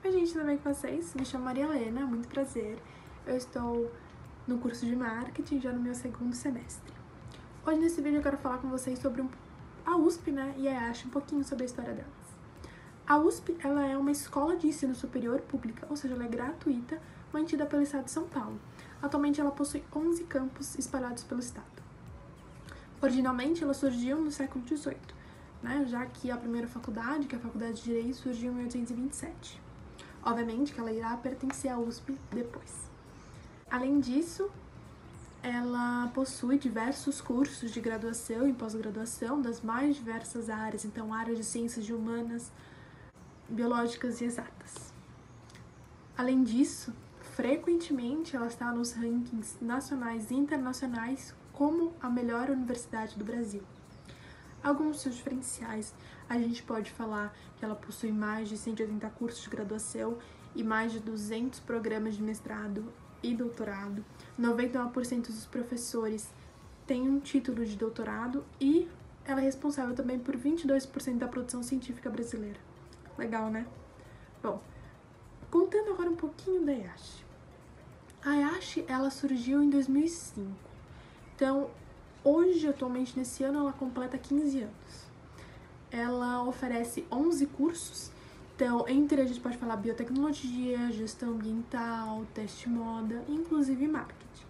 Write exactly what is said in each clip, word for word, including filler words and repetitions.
Oi gente, tudo bem com vocês? Me chamo Maria Helena, muito prazer. Eu estou no curso de Marketing, já no meu segundo semestre. Hoje nesse vídeo eu quero falar com vocês sobre um, a U S P, né, e a EASH, um pouquinho sobre a história delas. A U S P, ela é uma escola de ensino superior pública, ou seja, ela é gratuita, mantida pelo estado de São Paulo. Atualmente ela possui onze campos espalhados pelo estado. Originalmente ela surgiu no século dezoito, né, já que a primeira faculdade, que é a Faculdade de Direito, surgiu em mil oitocentos e vinte e sete. Obviamente que ela irá pertencer à U S P depois. Além disso, ela possui diversos cursos de graduação e pós-graduação das mais diversas áreas, então áreas de ciências de humanas, biológicas e exatas. Além disso, frequentemente ela está nos rankings nacionais e internacionais como a melhor universidade do Brasil. Alguns seus diferenciais, a gente pode falar que ela possui mais de cento e oitenta cursos de graduação e mais de duzentos programas de mestrado e doutorado. noventa e nove por cento dos professores têm um título de doutorado e ela é responsável também por vinte e dois por cento da produção científica brasileira. Legal, né? Bom, contando agora um pouquinho da EASH. A EASH, ela surgiu em dois mil e cinco. Então, hoje, atualmente, nesse ano, ela completa quinze anos. Ela oferece onze cursos, então, entre a gente pode falar biotecnologia, gestão ambiental, teste moda, inclusive marketing.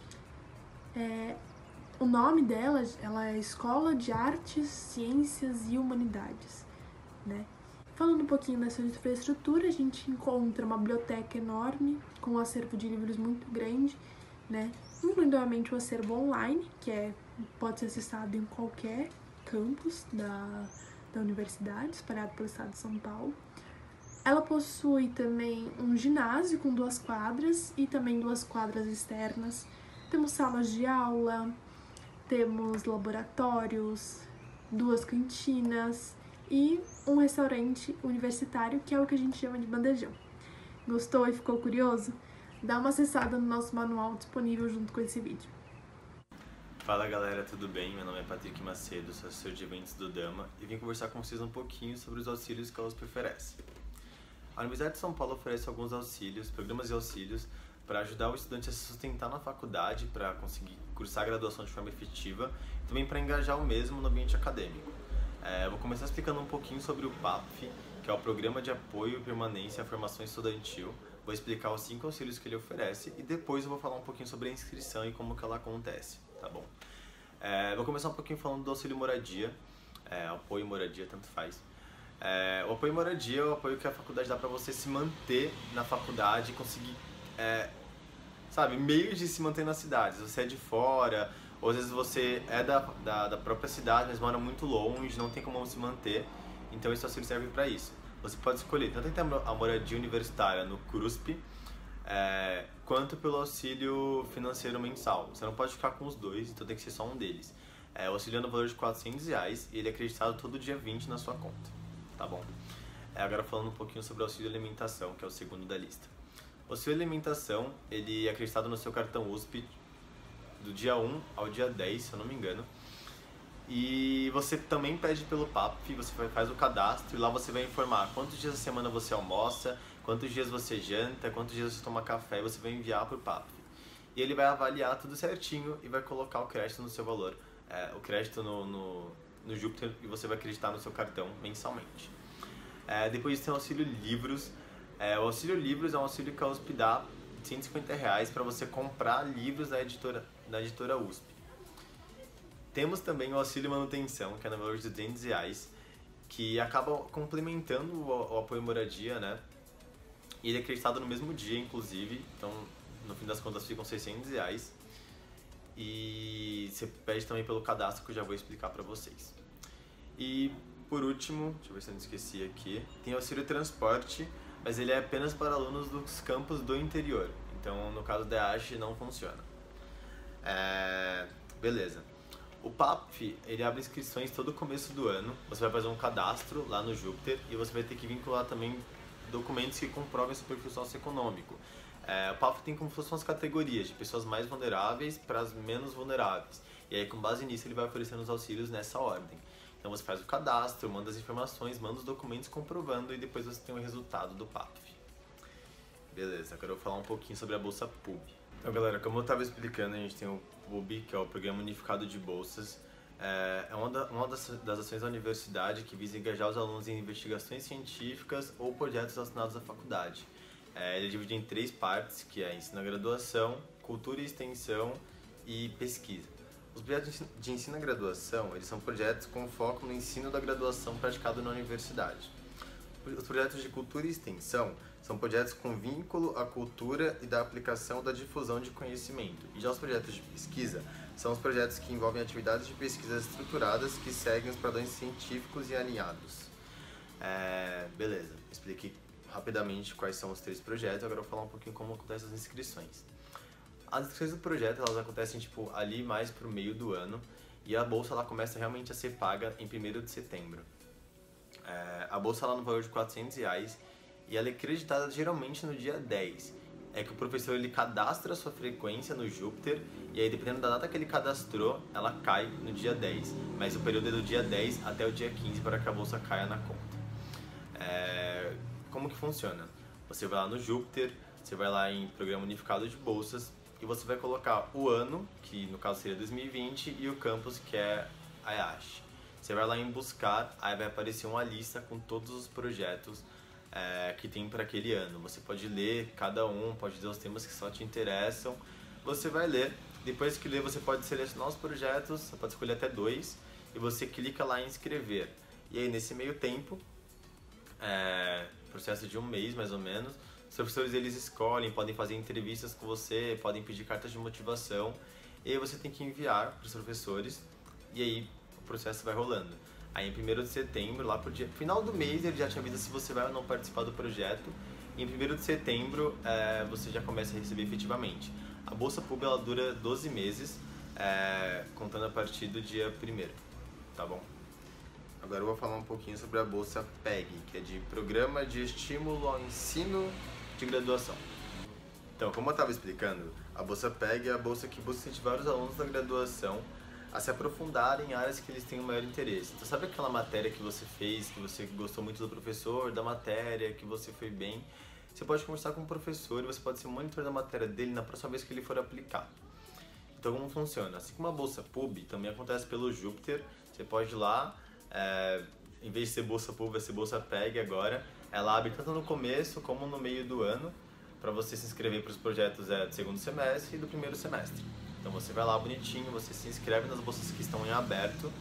É, o nome dela, ela é Escola de Artes, Ciências e Humanidades, né? Falando um pouquinho dessa infraestrutura, a gente encontra uma biblioteca enorme, com um acervo de livros muito grande, né? Incluindo obviamente o acervo online, que é, pode ser acessado em qualquer campus da, da universidade, espalhado pelo estado de São Paulo. Ela possui também um ginásio com duas quadras e também duas quadras externas. Temos salas de aula, temos laboratórios, duas cantinas e um restaurante universitário, que é o que a gente chama de bandejão. Gostou e ficou curioso? Dá uma acessada no nosso manual disponível junto com esse vídeo. Fala galera, tudo bem? Meu nome é Patrick Macedo, sou assessor de eventos do Dama e vim conversar com vocês um pouquinho sobre os auxílios que a U S P oferece. A Universidade de São Paulo oferece alguns auxílios, programas e auxílios para ajudar o estudante a se sustentar na faculdade, para conseguir cursar a graduação de forma efetiva e também para engajar o mesmo no ambiente acadêmico. É, eu vou começar explicando um pouquinho sobre o P A P F, que é o Programa de Apoio e Permanência à Formação Estudantil. Vou explicar os cinco auxílios que ele oferece e depois eu vou falar um pouquinho sobre a inscrição e como que ela acontece, tá bom? É, vou começar um pouquinho falando do auxílio moradia, é, apoio moradia, tanto faz. É, o apoio moradia é o apoio que a faculdade dá para você se manter na faculdade e conseguir, é, sabe, meios de se manter na cidade. Se você é de fora, ou às vezes você é da, da, da própria cidade, mas mora muito longe, não tem como se manter, então esse auxílio serve para isso. Você pode escolher tanto a moradia universitária no CRUSP, é, quanto pelo auxílio financeiro mensal. Você não pode ficar com os dois, então tem que ser só um deles. É, o auxílio é no valor de quatrocentos reais e ele é acreditado todo dia vinte na sua conta, tá bom? É, agora falando um pouquinho sobre o auxílio alimentação, que é o segundo da lista. O auxílio alimentação, ele é acreditado no seu cartão U S P do dia um ao dia dez, se eu não me engano. E você também pede pelo P A P F, você faz o cadastro e lá você vai informar quantos dias da semana você almoça, quantos dias você janta, quantos dias você toma café e você vai enviar para o P A P F. E ele vai avaliar tudo certinho e vai colocar o crédito no seu valor, é, o crédito no, no, no Júpiter, e você vai acreditar no seu cartão mensalmente. É, depois tem o auxílio livros. É, o auxílio livros é um auxílio que a U S P dá de cento e cinquenta reais para você comprar livros da editora, da editora U S P. Temos também o auxílio manutenção, que é no valor de duzentos reais, que acaba complementando o, o apoio moradia, né? E ele é acreditado no mesmo dia, inclusive, então no fim das contas ficam seiscentos reais. E você pede também pelo cadastro, que eu já vou explicar para vocês. E por último, deixa eu ver se eu não esqueci aqui, tem o auxílio transporte, mas ele é apenas para alunos dos campos do interior. Então no caso da EASH não funciona. É... Beleza. O P A P F, ele abre inscrições todo começo do ano, você vai fazer um cadastro lá no Júpiter e você vai ter que vincular também documentos que comprovem seu perfil socioeconômico. É, o P A P F tem como se fossem as categorias, de pessoas mais vulneráveis para as menos vulneráveis. E aí com base nisso ele vai oferecendo os auxílios nessa ordem. Então você faz o cadastro, manda as informações, manda os documentos comprovando e depois você tem o resultado do P A P F. Beleza, agora eu vou falar um pouquinho sobre a Bolsa P U B. Então, galera, como eu estava explicando, a gente tem o P U B, que é o Programa Unificado de Bolsas. É uma, da, uma das, das ações da universidade que visa engajar os alunos em investigações científicas ou projetos relacionados à faculdade. É, ele é dividido em três partes, que é ensino e graduação, cultura e extensão e pesquisa. Os projetos de ensino e graduação, eles são projetos com foco no ensino da graduação praticado na universidade. Os projetos de cultura e extensão são projetos com vínculo à cultura e da aplicação da difusão de conhecimento. E já os projetos de pesquisa são os projetos que envolvem atividades de pesquisa estruturadas que seguem os padrões científicos e alinhados. É, beleza, expliquei rapidamente quais são os três projetos, agora eu vou falar um pouquinho como acontecem as inscrições. As inscrições do projeto, elas acontecem tipo, ali mais pro meio do ano, e a bolsa ela começa realmente a ser paga em primeiro de setembro. É, a bolsa ela no valor de quatrocentos reais e ela é creditada geralmente no dia dez. É que o professor ele cadastra a sua frequência no Jupyter e aí dependendo da data que ele cadastrou, ela cai no dia dez, mas o período é do dia dez até o dia quinze para que a bolsa caia na conta. É, como que funciona? Você vai lá no Jupyter, você vai lá em Programa Unificado de Bolsas e você vai colocar o ano, que no caso seria dois mil e vinte, e o campus, que é a E A S H. Você vai lá em buscar, aí vai aparecer uma lista com todos os projetos é, que tem para aquele ano. Você pode ler cada um, pode ler os temas que só te interessam. Você vai ler, depois que ler você pode selecionar os projetos, você pode escolher até dois, e você clica lá em inscrever. E aí nesse meio tempo, é, processo de um mês mais ou menos, os professores eles escolhem, podem fazer entrevistas com você, podem pedir cartas de motivação, e aí você tem que enviar para os professores, e aí o processo vai rolando. Aí em primeiro de setembro, lá pro dia, final do mês, ele já te avisa se você vai ou não participar do projeto, e em primeiro de setembro é, você já começa a receber efetivamente. A Bolsa P U B ela dura doze meses, é, contando a partir do dia primeiro, tá bom? Agora eu vou falar um pouquinho sobre a Bolsa P E G, que é de Programa de Estímulo ao Ensino de Graduação. Então, como eu estava explicando, a Bolsa P E G é a bolsa que busca incentivar os alunos da graduação a se aprofundarem em áreas que eles têm o maior interesse. Então, sabe aquela matéria que você fez, que você gostou muito do professor, da matéria, que você foi bem? Você pode conversar com o professor e você pode ser monitor da matéria dele na próxima vez que ele for aplicar. Então, como funciona? Assim como a Bolsa P U B também acontece pelo Jupyter, você pode ir lá, é, em vez de ser Bolsa P U B, vai ser Bolsa P E G agora. Ela abre tanto no começo como no meio do ano, para você se inscrever para os projetos é, do segundo semestre e do primeiro semestre. Então você vai lá bonitinho, você se inscreve nas bolsas que estão em aberto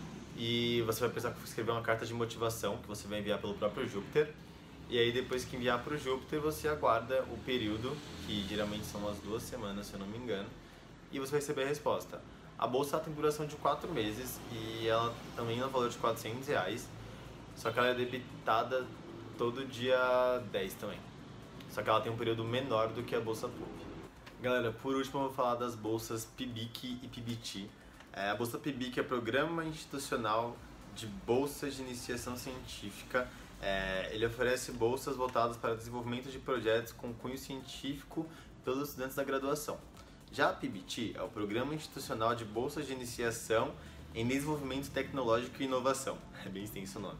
e você vai precisar escrever uma carta de motivação que você vai enviar pelo próprio Jupyter. E aí depois que enviar para o Jupyter, você aguarda o período, que geralmente são umas duas semanas, se eu não me engano, e você vai receber a resposta. A bolsa tem duração de quatro meses e ela também é no valor de quatrocentos reais, só que ela é debitada todo dia dez também. Só que ela tem um período menor do que a Bolsa P U B. Galera, por último eu vou falar das bolsas P I B I C e P I B I T. É, a bolsa P I B I C é Programa Institucional de Bolsas de Iniciação Científica. É, ele oferece bolsas voltadas para desenvolvimento de projetos com cunho científico pelos estudantes da graduação. Já a P I B I T é o Programa Institucional de Bolsas de Iniciação em Desenvolvimento Tecnológico e Inovação. É bem extenso o nome.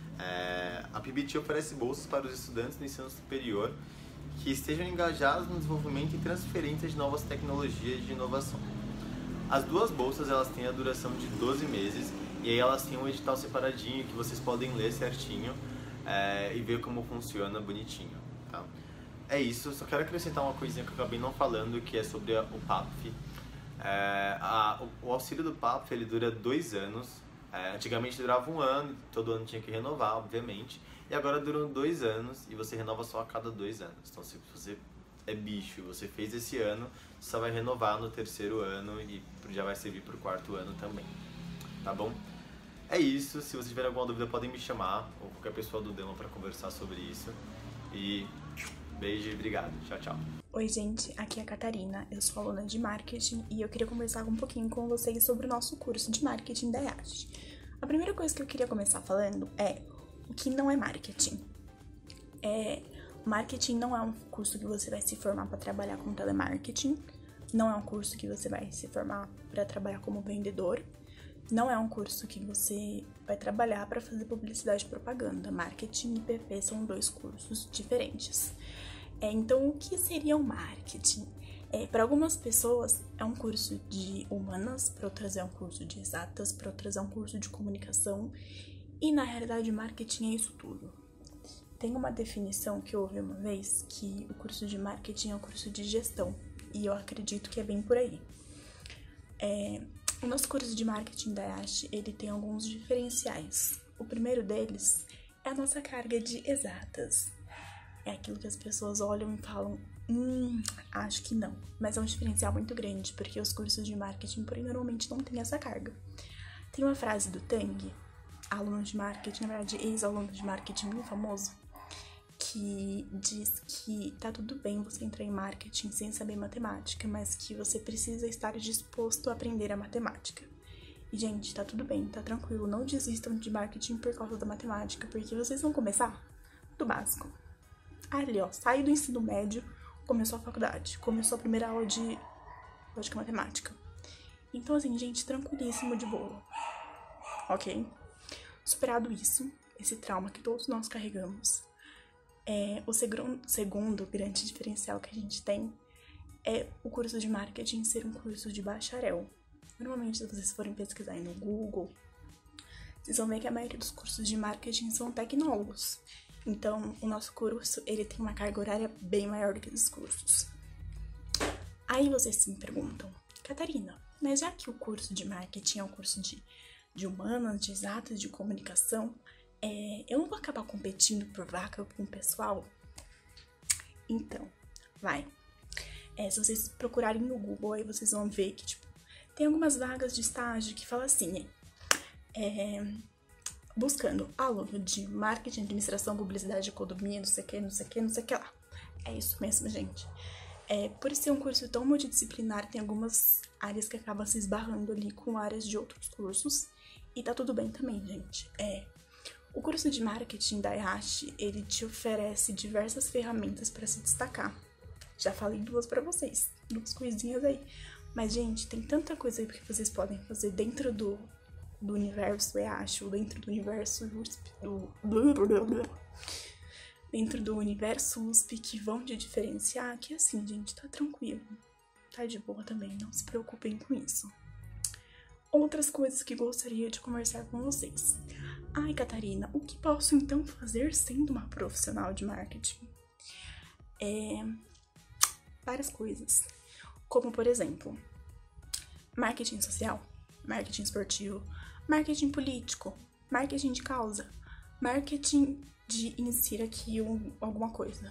É, a P I B I T oferece bolsas para os estudantes do ensino superior que estejam engajados no desenvolvimento e transferência de novas tecnologias de inovação. As duas bolsas elas têm a duração de doze meses e aí elas têm um edital separadinho que vocês podem ler certinho é, e ver como funciona bonitinho. Tá? É isso, só quero acrescentar uma coisinha que eu acabei não falando, que é sobre a, o P A P F. É, a, o, o auxílio do P A P F ele dura dois anos. É, antigamente durava um ano, todo ano tinha que renovar, obviamente. E agora duram dois anos e você renova só a cada dois anos. Então se você é bicho e você fez esse ano, você só vai renovar no terceiro ano e já vai servir para o quarto ano também. Tá bom? É isso, se vocês tiverem alguma dúvida podem me chamar, ou qualquer pessoa do Demo para conversar sobre isso. E beijo e obrigado. Tchau, tchau. Oi gente, aqui é a Catarina, eu sou aluna de Marketing e eu queria conversar um pouquinho com vocês sobre o nosso curso de Marketing da E A S H. A primeira coisa que eu queria começar falando é o que não é Marketing. É, marketing não é um curso que você vai se formar para trabalhar com telemarketing, não é um curso que você vai se formar para trabalhar como vendedor, não é um curso que você vai trabalhar para fazer publicidade e propaganda. Marketing e P P são dois cursos diferentes. É, então, o que seria o marketing? É, para algumas pessoas é um curso de humanas, para outras é um curso de exatas, para outras é um curso de comunicação. E na realidade, marketing é isso tudo. Tem uma definição que eu ouvi uma vez que o curso de marketing é um curso de gestão. E eu acredito que é bem por aí. É, o nosso curso de marketing da Yashi, ele tem alguns diferenciais. O primeiro deles é a nossa carga de exatas. É aquilo que as pessoas olham e falam, hum, acho que não. Mas é um diferencial muito grande, porque os cursos de marketing, porém, normalmente não têm essa carga. Tem uma frase do Tang, aluno de marketing, na verdade, ex-aluno de marketing muito famoso, que diz que tá tudo bem você entrar em marketing sem saber matemática, mas que você precisa estar disposto a aprender a matemática. E, gente, tá tudo bem, tá tranquilo, não desistam de marketing por causa da matemática, porque vocês vão começar do básico. Ali, ó, sai do ensino médio, começou a faculdade, começou a primeira aula de lógica matemática. Então, assim, gente, tranquilíssimo, de boa. Ok? Superado isso, esse trauma que todos nós carregamos, é, o segundo, segundo grande diferencial que a gente tem é o curso de marketing ser um curso de bacharel. Normalmente, se vocês forem pesquisar aí no Google, vocês vão ver que a maioria dos cursos de marketing são tecnólogos. Então, o nosso curso, ele tem uma carga horária bem maior do que os cursos. Aí vocês se perguntam, Catarina, mas já que o curso de marketing é um curso de, de humanas, de exatas, de comunicação, é, eu não vou acabar competindo por vaga com o pessoal? Então, vai. É, se vocês procurarem no Google, aí vocês vão ver que, tipo, tem algumas vagas de estágio que falam assim, é... buscando aluno de marketing, administração, publicidade, economia, não sei o que, não sei o que, não sei o que lá. É isso mesmo, gente. É, por ser um curso tão multidisciplinar, tem algumas áreas que acabam se esbarrando ali com áreas de outros cursos. E tá tudo bem também, gente. É, o curso de marketing da Yashi, ele te oferece diversas ferramentas para se destacar. Já falei duas para vocês, duas coisinhas aí. Mas, gente, tem tanta coisa aí que vocês podem fazer dentro do... do universo Yashi, dentro do universo U S P, do... dentro do universo U S P que vão te diferenciar, que assim, gente, tá tranquilo, tá de boa também, não se preocupem com isso. Outras coisas que gostaria de conversar com vocês. Ai, Catarina, o que posso então fazer sendo uma profissional de marketing? É... várias coisas, como por exemplo, marketing social, marketing esportivo, marketing político, marketing de causa, marketing de insira aqui um, alguma coisa.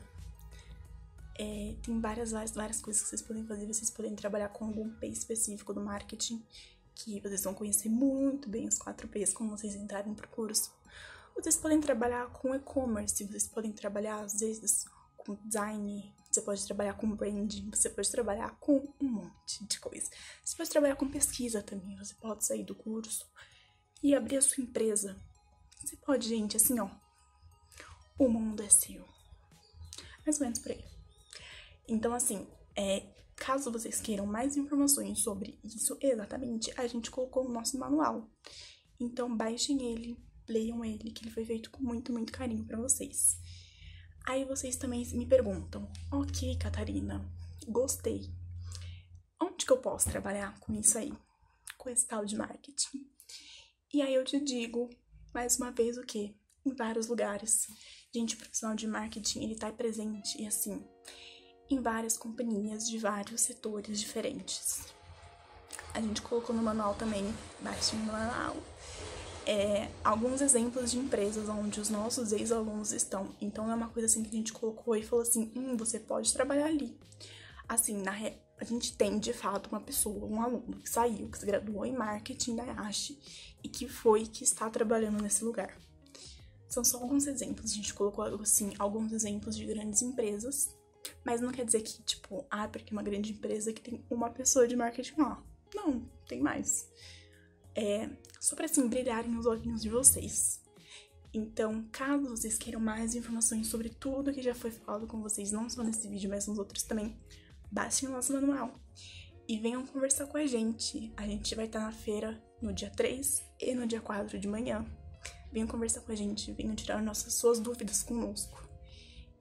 É, tem várias, várias, várias coisas que vocês podem fazer. Vocês podem trabalhar com algum P específico do marketing, que vocês vão conhecer muito bem os quatro P's quando vocês entrarem pro curso. Vocês podem trabalhar com e-commerce, vocês podem trabalhar, às vezes, com design, você pode trabalhar com branding, você pode trabalhar com um monte de coisa. Você pode trabalhar com pesquisa também, você pode sair do curso e abrir a sua empresa. Você pode, gente, assim, ó, o mundo é seu. Mais ou menos por aí. Então, assim, é, caso vocês queiram mais informações sobre isso exatamente, a gente colocou no nosso manual. Então, baixem ele, leiam ele, que ele foi feito com muito, muito carinho pra vocês. Aí vocês também me perguntam, ok, Catarina, gostei. Onde que eu posso trabalhar com isso aí? Com esse tal de marketing? E aí eu te digo, mais uma vez, o quê? Em vários lugares. Gente, o profissional de marketing, ele tá presente, e assim, em várias companhias de vários setores diferentes. A gente colocou no manual também, baixo no manual, É, alguns exemplos de empresas onde os nossos ex-alunos estão. Então, não é uma coisa assim que a gente colocou e falou assim, hum, você pode trabalhar ali. Assim, na re... a gente tem, de fato, uma pessoa, um aluno que saiu, que se graduou em marketing da Yashi e que foi, que está trabalhando nesse lugar. São só alguns exemplos. A gente colocou, assim, alguns exemplos de grandes empresas, mas não quer dizer que, tipo, ah, porque é uma grande empresa que tem uma pessoa de marketing lá. Não, tem mais. É, só para assim brilharem os olhinhos de vocês. Então, caso vocês queiram mais informações sobre tudo que já foi falado com vocês, não só nesse vídeo, mas nos outros também, baixem o nosso manual e venham conversar com a gente. A gente vai estar na feira no dia três e no dia quatro de manhã. Venham conversar com a gente, venham tirar nossas suas dúvidas conosco.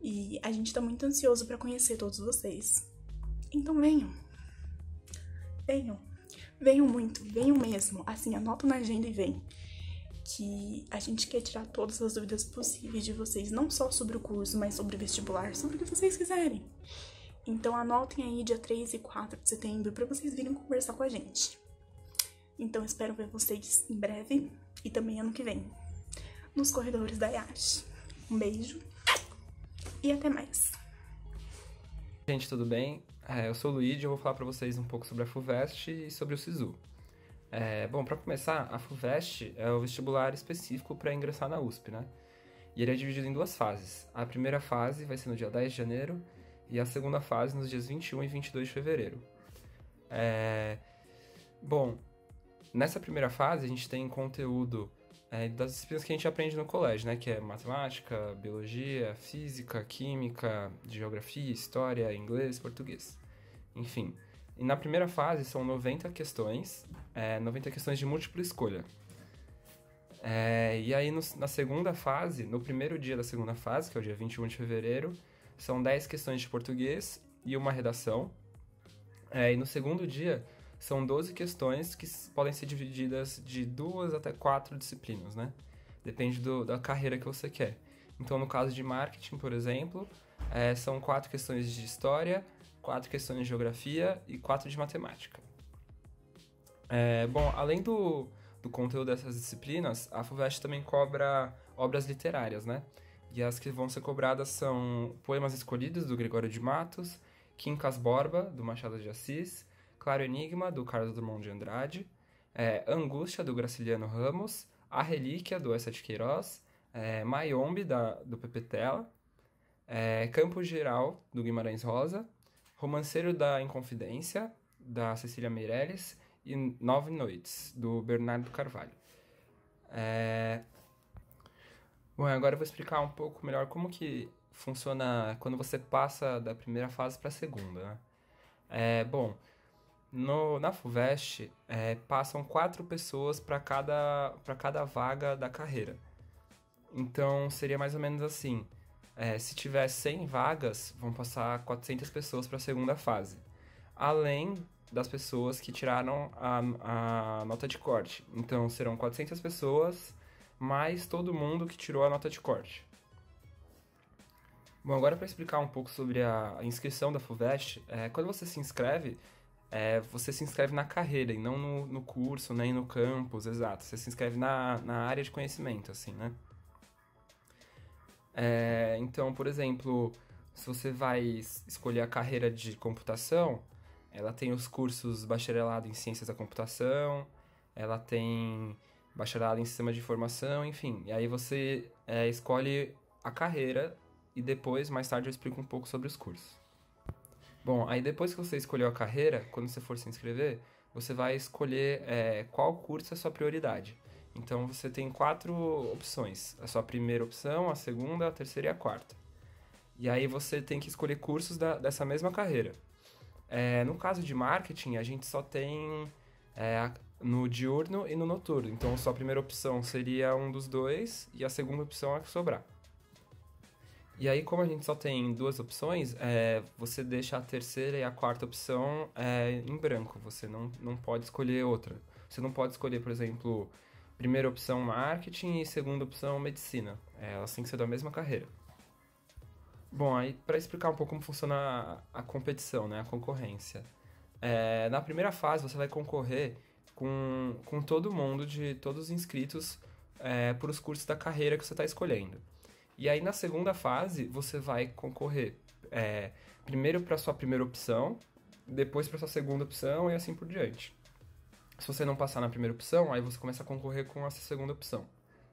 E a gente tá muito ansioso pra conhecer todos vocês. Então venham. Venham. Venham muito, venham mesmo. Assim, anota na agenda e vem. Que a gente quer tirar todas as dúvidas possíveis de vocês, não só sobre o curso, mas sobre o vestibular, sobre o que vocês quiserem. Então anotem aí dia três e quatro de setembro pra vocês virem conversar com a gente. Então espero ver vocês em breve e também ano que vem, nos corredores da I A S H. Um beijo e até mais. Gente, tudo bem? É, eu sou o Luigi e eu vou falar pra vocês um pouco sobre a FUVEST e sobre o SISU. É, bom, para começar, a FUVEST é o vestibular específico para ingressar na U S P, né? E ele é dividido em duas fases. A primeira fase vai ser no dia dez de janeiro e a segunda fase nos dias vinte e um e vinte e dois de fevereiro. É, bom, nessa primeira fase a gente tem conteúdo é, das disciplinas que a gente aprende no colégio, né? Que é matemática, biologia, física, química, geografia, história, inglês, português. Enfim. E na primeira fase são noventa questões, é, noventa questões de múltipla escolha. É, e aí no, na segunda fase, no primeiro dia da segunda fase, que é o dia vinte e um de fevereiro, são dez questões de português e uma redação. É, e no segundo dia são doze questões que podem ser divididas de duas até quatro disciplinas, né? Depende do, da carreira que você quer. Então no caso de marketing, por exemplo, é, são quatro questões de história, quatro questões de geografia e quatro de matemática. É, bom, além do, do conteúdo dessas disciplinas, a FUVEST também cobra obras literárias, né? E as que vão ser cobradas são Poemas Escolhidos, do Gregório de Matos, Quincas Borba, do Machado de Assis, Claro Enigma, do Carlos Drummond de Andrade, é, Angústia, do Graciliano Ramos, A Relíquia, do Eça de Queiroz, é, Mayombe, da, do Pepe Tela, é, Campo Geral, do Guimarães Rosa, Romanceiro da Inconfidência, da Cecília Meirelles, e Nove Noites, do Bernardo Carvalho. É... Bom, agora eu vou explicar um pouco melhor como que funciona quando você passa da primeira fase para a segunda, né? É, bom, no, na FUVEST, é, passam quatro pessoas para cada, para cada vaga da carreira. Então, seria mais ou menos assim. É, se tiver cem vagas, vão passar quatrocentas pessoas para a segunda fase. Além das pessoas que tiraram a, a nota de corte. Então, serão quatrocentas pessoas, mais todo mundo que tirou a nota de corte. Bom, agora para explicar um pouco sobre a inscrição da FUVEST, é, quando você se inscreve, é, você se inscreve na carreira e não no, no curso, nem no campus, exato. Você se inscreve na, na área de conhecimento, assim, né? É, então, por exemplo, se você vai escolher a carreira de computação, ela tem os cursos bacharelado em ciências da computação, ela tem bacharelado em sistema de informação, enfim. E aí você é, escolhe a carreira e depois, mais tarde, eu explico um pouco sobre os cursos. Bom, aí depois que você escolheu a carreira, quando você for se inscrever, você vai escolher é, qual curso é a sua prioridade. Então, você tem quatro opções. A sua primeira opção, a segunda, a terceira e a quarta. E aí você tem que escolher cursos da, dessa mesma carreira. É, no caso de marketing, a gente só tem é, no diurno e no noturno. Então, a sua primeira opção seria um dos dois e a segunda opção é a que sobrar. E aí, como a gente só tem duas opções, é, você deixa a terceira e a quarta opção é, em branco. Você não, não pode escolher outra. Você não pode escolher, por exemplo, primeira opção marketing e segunda opção medicina. É, elas têm que ser da mesma carreira. Bom, aí para explicar um pouco como funciona a, a competição, né, a concorrência. É, na primeira fase você vai concorrer com, com todo mundo, de todos os inscritos é, por os cursos da carreira que você está escolhendo. E aí na segunda fase você vai concorrer é, primeiro para a sua primeira opção, depois para a sua segunda opção e assim por diante. Se você não passar na primeira opção, aí você começa a concorrer com essa segunda opção.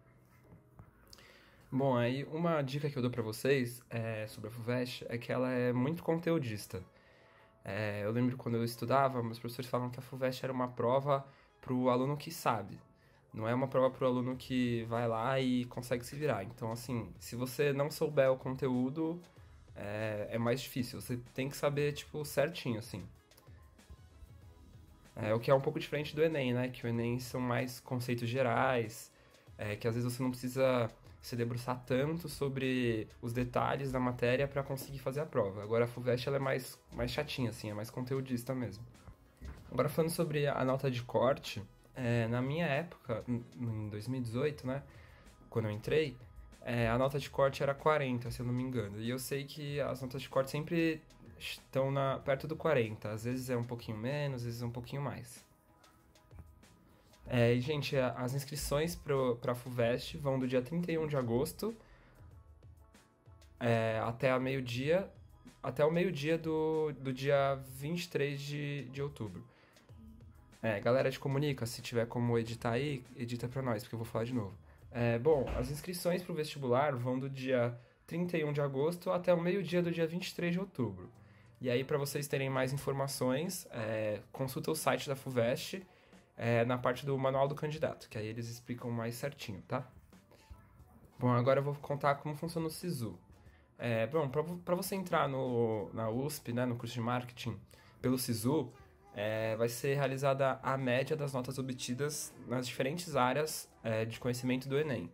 Bom, aí uma dica que eu dou pra vocês é, sobre a FUVEST é que ela é muito conteudista. É, eu lembro quando eu estudava, meus professores falavam que a FUVEST era uma prova pro aluno que sabe. Não é uma prova pro aluno que vai lá e consegue se virar. Então, assim, se você não souber o conteúdo, é, é mais difícil. Você tem que saber, tipo, certinho, assim. É, o que é um pouco diferente do Enem, né? Que o Enem são mais conceitos gerais, é, que às vezes você não precisa se debruçar tanto sobre os detalhes da matéria para conseguir fazer a prova. Agora a FUVEST ela é mais, mais chatinha, assim, é mais conteudista mesmo. Agora falando sobre a nota de corte, é, na minha época, em dois mil e dezoito, né, quando eu entrei, é, a nota de corte era quarenta, se eu não me engano. E eu sei que as notas de corte sempre estão na, perto do quarenta, às vezes é um pouquinho menos, às vezes é um pouquinho mais. É, e, gente, as inscrições para a FUVEST vão do dia trinta e um de agosto é, até a meio-dia, até o meio-dia do, do dia vinte e três de, de outubro. É, galera de Comunica, se tiver como editar aí, edita para nós, porque eu vou falar de novo. É, bom, as inscrições para o vestibular vão do dia trinta e um de agosto até o meio-dia do dia vinte e três de outubro. E aí, para vocês terem mais informações, é, consulta o site da FUVEST, É, na parte do manual do candidato, que aí eles explicam mais certinho, tá? Bom, agora eu vou contar como funciona o SISU. É, bom, para você entrar no, na U S P, né, no curso de marketing, pelo SISU, é, vai ser realizada a média das notas obtidas nas diferentes áreas é, de conhecimento do Enem,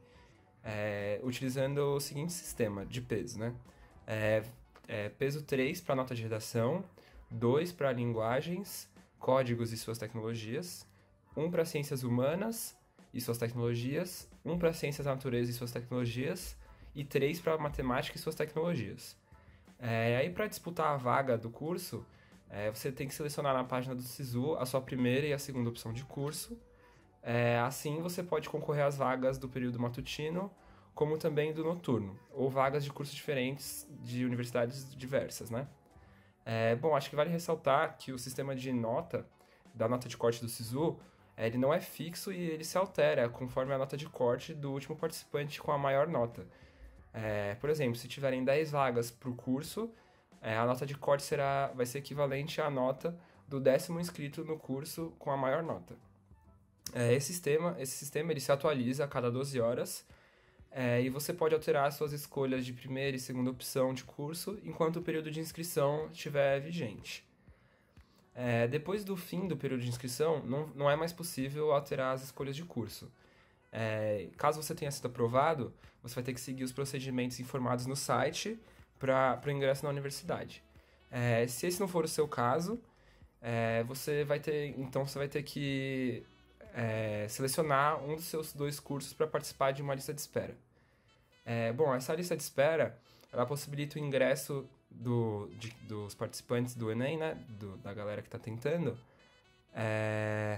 é, utilizando o seguinte sistema de peso, né? É, é, peso três para nota de redação, dois para linguagens, códigos e suas tecnologias, um para ciências humanas e suas tecnologias, um para ciências da natureza e suas tecnologias, e três para matemática e suas tecnologias. É, aí, para disputar a vaga do curso, é, você tem que selecionar na página do SISU a sua primeira e a segunda opção de curso. É, assim, você pode concorrer às vagas do período matutino, como também do noturno, ou vagas de cursos diferentes de universidades diversas, né? É, bom, acho que vale ressaltar que o sistema de nota, da nota de corte do SISU, ele não é fixo e ele se altera conforme a nota de corte do último participante com a maior nota. É, por exemplo, se tiverem dez vagas para o curso, é, a nota de corte será, vai ser equivalente à nota do décimo inscrito no curso com a maior nota. É, esse sistema, esse sistema ele se atualiza a cada doze horas é, e você pode alterar suas escolhas de primeira e segunda opção de curso enquanto o período de inscrição estiver vigente. É, depois do fim do período de inscrição, não, não é mais possível alterar as escolhas de curso. É, caso você tenha sido aprovado, você vai ter que seguir os procedimentos informados no site para o ingresso na universidade. É, se esse não for o seu caso, é, você vai ter, então você vai ter que é, selecionar um dos seus dois cursos para participar de uma lista de espera. É, bom, essa lista de espera ela possibilita o ingresso Do, de, dos participantes do Enem, né, do, da galera que está tentando. É...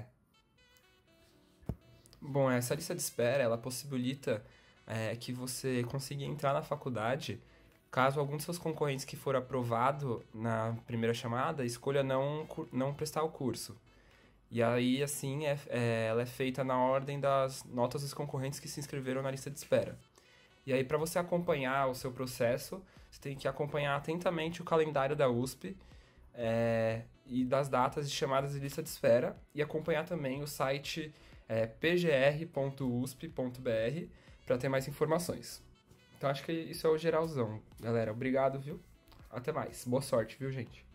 Bom, essa lista de espera, ela possibilita é, que você consiga entrar na faculdade caso algum dos seus concorrentes que for aprovado na primeira chamada escolha não, não prestar o curso. E aí, assim, é, é, ela é feita na ordem das notas dos concorrentes que se inscreveram na lista de espera. E aí, para você acompanhar o seu processo, você tem que acompanhar atentamente o calendário da U S P é, e das datas de chamadas de lista de espera e acompanhar também o site é, p g r ponto u s p ponto b r para ter mais informações. Então, acho que isso é o geralzão, galera. Obrigado, viu? Até mais. Boa sorte, viu, gente?